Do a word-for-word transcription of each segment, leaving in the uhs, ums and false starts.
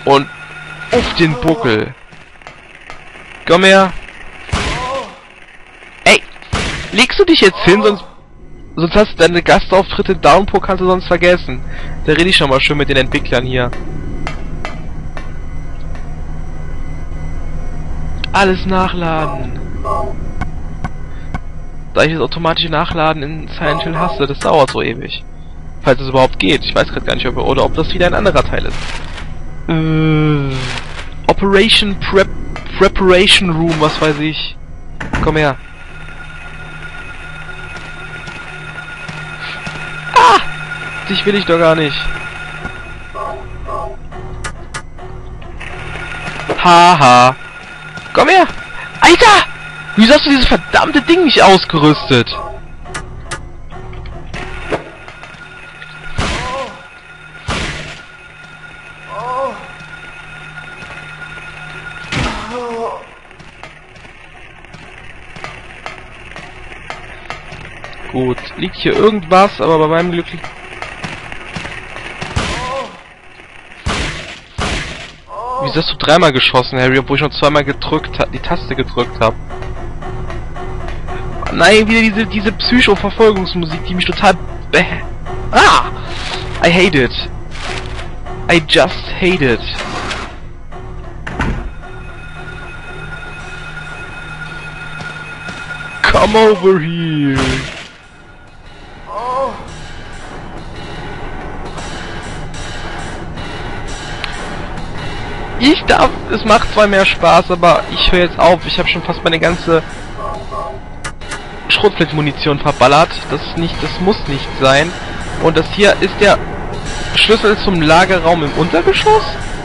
Und auf den Buckel. Komm her. Ey, legst du dich jetzt hin, sonst sonst hast du deine Gastauftritte Downpour kannst du sonst vergessen. Da rede ich schon mal schön mit den Entwicklern hier. Alles nachladen. Da ich das automatische Nachladen in Silent Hill hasse, das dauert so ewig. Falls es überhaupt geht. Ich weiß gerade gar nicht, ob oder ob das wieder ein anderer Teil ist. Äh, Operation Prep Preparation Room, was weiß ich. Komm her. Ah! Dich will ich doch gar nicht. Haha. Komm her! Alter! Wieso hast du dieses verdammte Ding nicht ausgerüstet? Gut, liegt hier irgendwas, aber bei meinem Glück liegt... Wieso hast du dreimal geschossen, Harry, obwohl ich noch zweimal gedrückt die Taste gedrückt habe? Nein, wieder diese diese Psycho-Verfolgungsmusik, die mich total bäh. Ah! I hate it. I just hate it. Come over here. Ich darf, es macht zwar mehr Spaß, aber ich höre jetzt auf. Ich habe schon fast meine ganze Schrotflintenmunition verballert. Das ist nicht, das muss nicht sein. Und das hier ist der Schlüssel zum Lagerraum im Untergeschoss?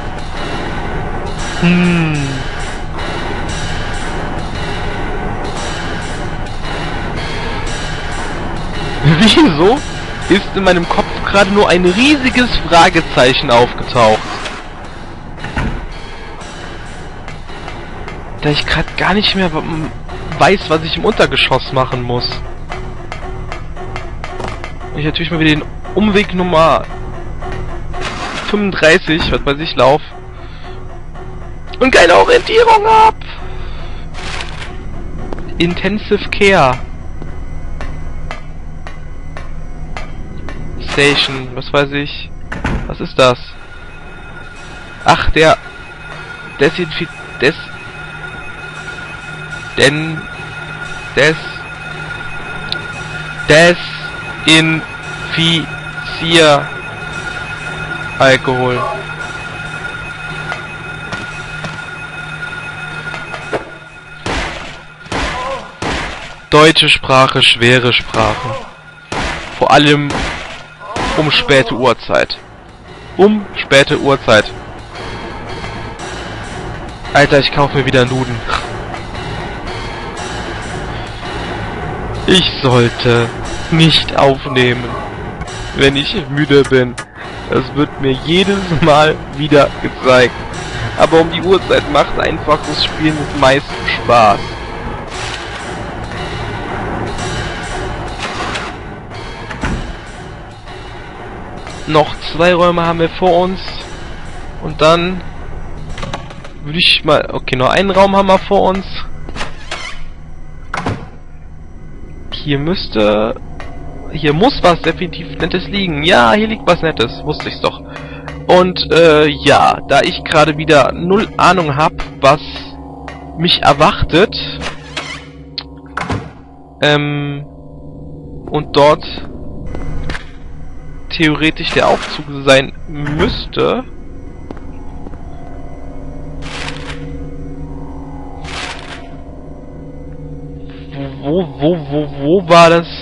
Hm. Wieso ist in meinem Kopf gerade nur ein riesiges Fragezeichen aufgetaucht? Da ich gerade gar nicht mehr weiß, was ich im Untergeschoss machen muss. Ich natürlich mal wieder den Umweg Nummer fünfunddreißig, was weiß ich, lauf. Und keine Orientierung hab! Intensive Care. Station, was weiß ich. Was ist das? Ach, der Desinfiz... Des... Denn... Des... Desinfizier... Alkohol. Deutsche Sprache, schwere Sprache. Vor allem um späte Uhrzeit. Um späte Uhrzeit. Alter, ich kaufe mir wieder Nuden. Ich sollte nicht aufnehmen, wenn ich müde bin. Das wird mir jedes Mal wieder gezeigt. Aber um die Uhrzeit macht einfach das Spielen des meisten Spaß. Noch zwei Räume haben wir vor uns. Und dann würde ich mal... Okay, nur einen Raum haben wir vor uns. Hier müsste... Hier muss was definitiv Nettes liegen. Ja, hier liegt was Nettes. Wusste ich's doch. Und, äh, ja, da ich gerade wieder null Ahnung habe, was mich erwartet, ähm, und dort theoretisch der Aufzug sein müsste, wo, wo, wo, wo war das?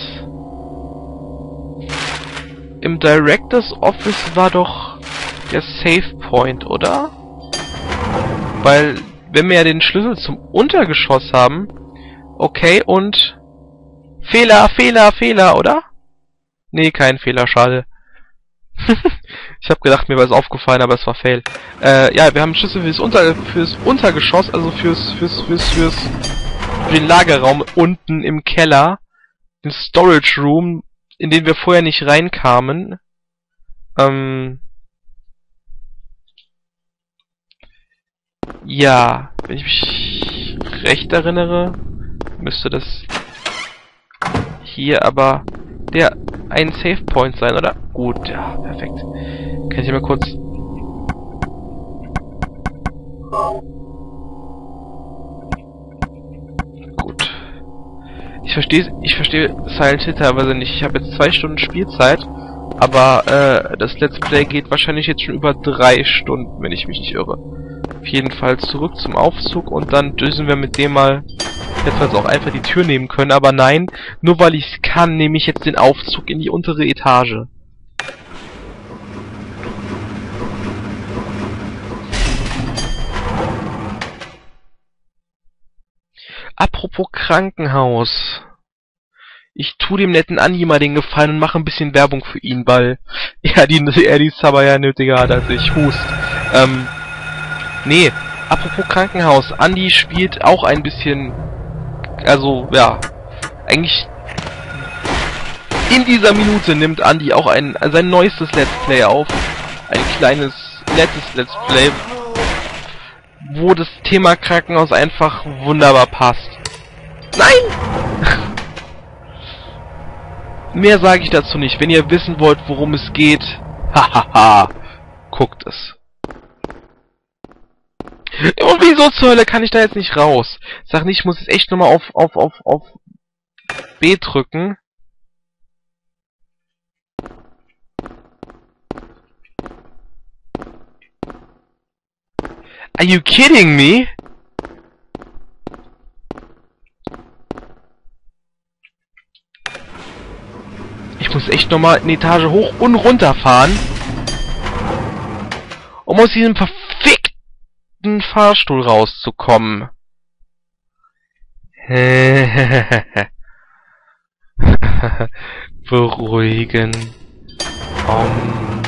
Im Directors Office war doch der Save Point, oder? Weil, wenn wir ja den Schlüssel zum Untergeschoss haben, okay, und Fehler, Fehler, Fehler, oder? Nee, kein Fehler, schade. Ich habe gedacht, mir war es aufgefallen, aber es war Fail. Äh, ja, wir haben Schlüssel fürs, Unter fürs Untergeschoss, also fürs, fürs, fürs, fürs, für den Lagerraum unten im Keller, den Storage Room, in den wir vorher nicht reinkamen. Ähm, Ja, wenn ich mich recht erinnere, müsste das hier aber der ein Save Point sein, oder? Gut, ja, perfekt. Kann ich mal kurz... Gut. Ich verstehe ich verstehe Silent Hill teilweise nicht. Ich habe jetzt zwei Stunden Spielzeit, aber äh, das Let's Play geht wahrscheinlich jetzt schon über drei Stunden, wenn ich mich nicht irre. Auf jeden Fall zurück zum Aufzug und dann düsen wir mit dem mal... Jetzt wir auch einfach die Tür nehmen können, aber nein, nur weil ich es kann, nehme ich jetzt den Aufzug in die untere Etage. Apropos Krankenhaus. Ich tu dem netten Andi mal den Gefallen und mache ein bisschen Werbung für ihn, weil er die, er die Sabber ja nötiger hat als ich. Hust. Ähm, nee, apropos Krankenhaus. Andi spielt auch ein bisschen... Also, ja, eigentlich in dieser Minute nimmt Andi auch ein sein neuestes Let's Play auf. Ein kleines, nettes Let's Play, wo das Thema Krankenhaus einfach wunderbar passt. Nein! Mehr sage ich dazu nicht. Wenn ihr wissen wollt, worum es geht, hahaha, guckt es. Und wieso zur Hölle kann ich da jetzt nicht raus? Sag nicht, ich muss jetzt echt nochmal auf, auf, auf, auf B drücken. Are you kidding me? Ich muss echt nochmal eine Etage hoch und runter fahren, um aus diesem verfickten Fahrstuhl rauszukommen. Beruhigen. Um.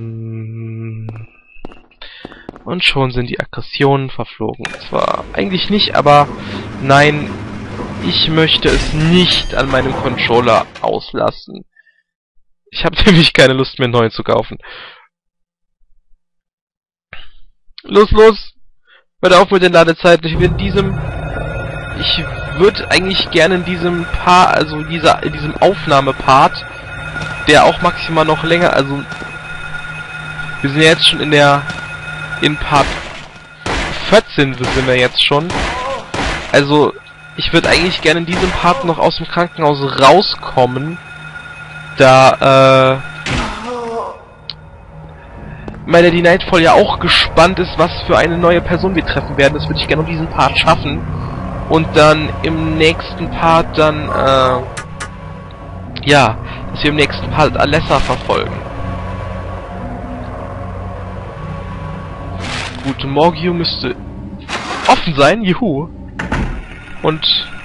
Und schon sind die Aggressionen verflogen. Zwar eigentlich nicht, aber nein, ich möchte es nicht an meinem Controller auslassen. Ich habe nämlich keine Lust mehr, einen neuen zu kaufen. Los, los! Hört auf mit den Ladezeiten. Ich will in diesem... Ich würde eigentlich gerne in diesem Part, also dieser, in diesem Aufnahmepart, der auch maximal noch länger, also... Wir sind ja jetzt schon in der... In Part vierzehn sind wir jetzt schon. Also, ich würde eigentlich gerne in diesem Part noch aus dem Krankenhaus rauskommen, da, äh, meine die Nightfall ja auch gespannt ist, was für eine neue Person wir treffen werden. Das würde ich gerne in diesem Part schaffen. Und dann im nächsten Part dann, äh, ja, dass wir im nächsten Part Alessa verfolgen. Gut, Morgio müsste offen sein, juhu. Und...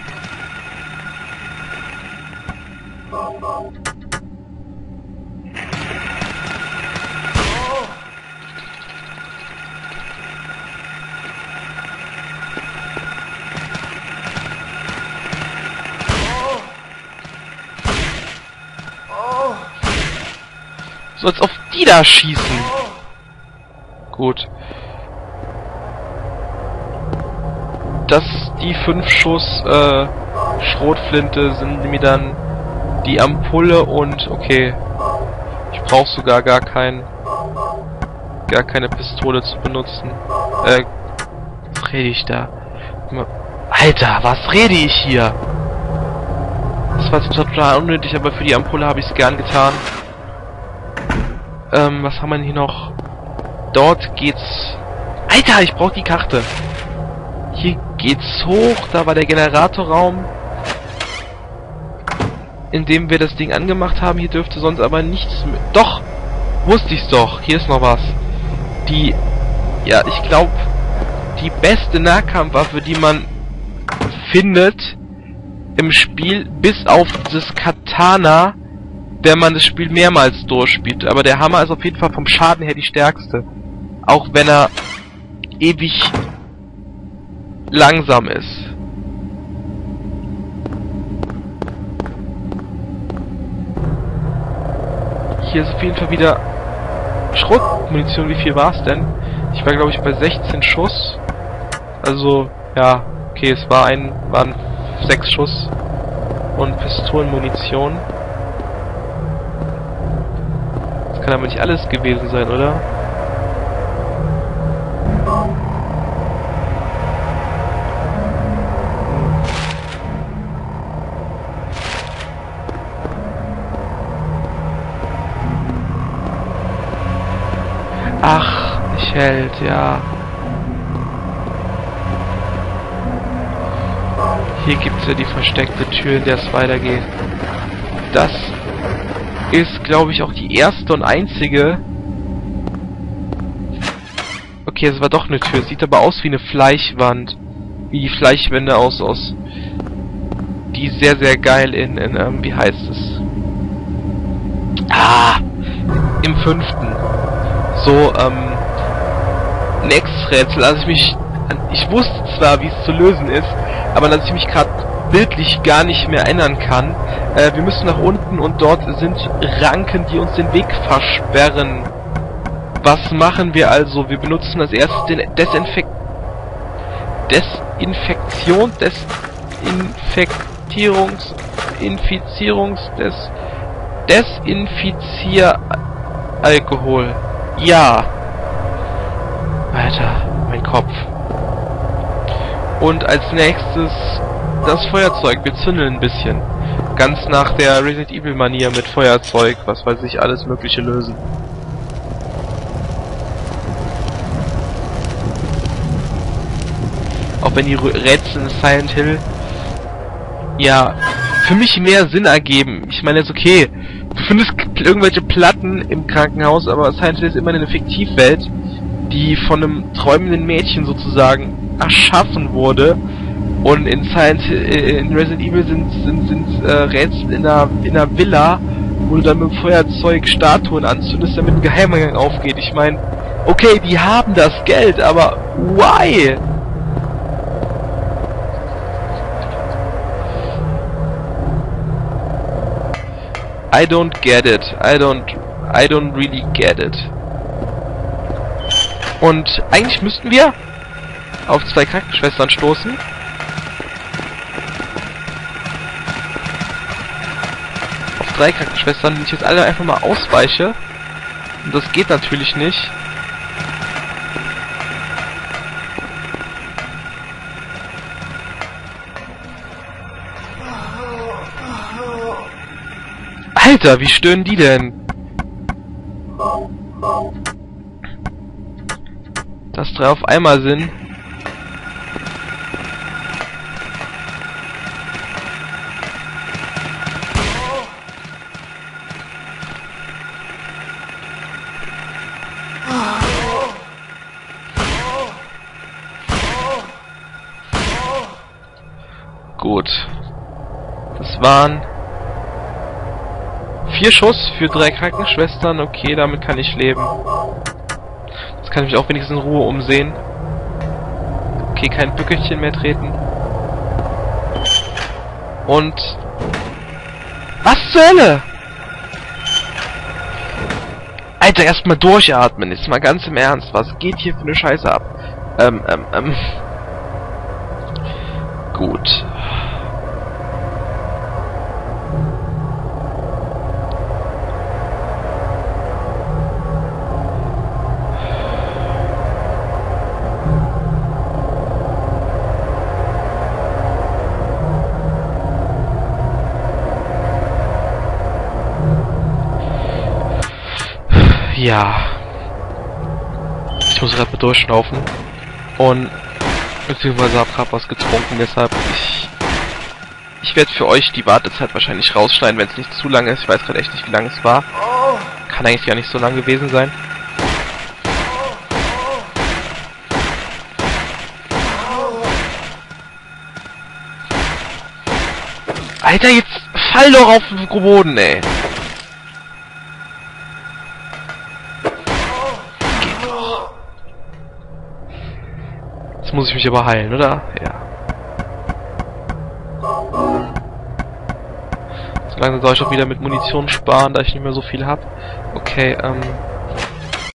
So, als auf die da schießen. Gut. Dass die fünf Schuss äh, Schrotflinte sind mir dann die Ampulle und okay. Ich brauche sogar gar kein gar keine Pistole zu benutzen. Äh, was rede ich da? Alter, was rede ich hier? Das war total unnötig, aber für die Ampulle habe ich es gern getan. Ähm, was haben wir denn hier noch? Dort geht's... Alter, ich brauche die Karte. Hier geht's hoch, da war der Generatorraum, in dem wir das Ding angemacht haben. Hier dürfte sonst aber nichts mehr... Doch! Wusste ich's doch. Hier ist noch was. Die... Ja, ich glaube, die beste Nahkampfwaffe, die man findet im Spiel, bis auf das Katana, wenn man das Spiel mehrmals durchspielt. Aber der Hammer ist auf jeden Fall vom Schaden her die stärkste. Auch wenn er ewig langsam ist. Hier ist auf jeden Fall wieder Schrotmunition. Wie viel war es denn? Ich war, glaube ich, bei sechzehn Schuss. Also, ja, okay, es war ein, waren sechs Schuss und Pistolenmunition. Das kann aber nicht alles gewesen sein, oder? Ach, nicht hält, ja. Hier gibt es ja die versteckte Tür, in der es weitergeht. Das ist, glaube ich, auch die erste und einzige. Okay, es war doch eine Tür. Sieht aber aus wie eine Fleischwand. Wie die Fleischwände aus, aus. Die sehr, sehr geil in, in ähm, wie heißt es? Ah! Im fünften. So, ähm, nächstes Rätsel, als ich mich, ich wusste zwar, wie es zu lösen ist, aber dass ich mich gerade bildlich gar nicht mehr erinnern kann. Äh, wir müssen nach unten und dort sind Ranken, die uns den Weg versperren. Was machen wir also? Wir benutzen als erstes den Desinfekt... Desinfektion... Desinfektierungs... Infizierungs... Des... Desinfizieralkohol. Ja. Alter, mein Kopf. Und als nächstes das Feuerzeug. Wir zündeln ein bisschen. Ganz nach der Resident Evil Manier mit Feuerzeug, was weiß ich, alles mögliche lösen. Auch wenn die Rätsel in Silent Hill ja für mich mehr Sinn ergeben. Ich meine jetzt okay, du findest irgendwelche Platten im Krankenhaus, aber Silent Hill ist immer eine Fiktivwelt, die von einem träumenden Mädchen sozusagen erschaffen wurde. Und in Silent Hill, in Resident Evil sind sind sind äh, Rätsel in einer in einer Villa, wo du dann mit dem Feuerzeug Statuen anzündest, damit ein Geheimgang aufgeht. Ich meine, okay, die haben das Geld, aber why? I don't get it. I don't I don't really get it. Und eigentlich müssten wir auf zwei Krankenschwestern stoßen. Auf drei Krankenschwestern, die ich jetzt alle einfach mal ausweiche. Und das geht natürlich nicht. Alter, wie stöhnen die denn? Dass drei auf einmal sind. Gut. Das waren vier Schuss für drei Krankenschwestern. Okay, damit kann ich leben. Jetzt kann ich mich auch wenigstens in Ruhe umsehen. Okay, kein Bückelchen mehr treten. Und... Was zur Hölle? Alter, erstmal durchatmen. Jetzt mal ganz im Ernst. Was geht hier für eine Scheiße ab? Ähm, ähm, ähm... Gut. Ja. Ich muss gerade mal durchschnaufen. Und beziehungsweise habe gerade was getrunken, deshalb ich ich werde für euch die Wartezeit wahrscheinlich rausschneiden, wenn es nicht zu lang ist. Ich weiß gerade echt nicht, wie lange es war. Kann eigentlich gar nicht so lang gewesen sein. Alter, jetzt fall doch auf den Boden, ey. Jetzt muss ich mich aber heilen, oder? Ja. So langsam soll ich auch wieder mit Munition sparen, da ich nicht mehr so viel habe. Okay, ähm...